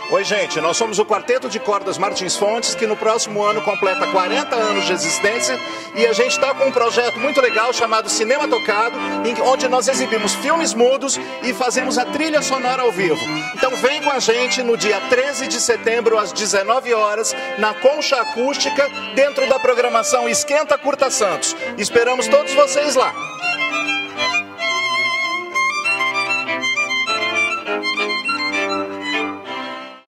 Oi, gente, nós somos o Quarteto de Cordas Martins Fontes, que no próximo ano completa 40 anos de existência, e a gente está com um projeto muito legal chamado Cinema Tocado, onde nós exibimos filmes mudos e fazemos a trilha sonora ao vivo. Então vem com a gente no dia 13 de setembro, às 19 horas, na Concha Acústica, dentro da programação Esquenta Curta Santos. Esperamos todos vocês lá.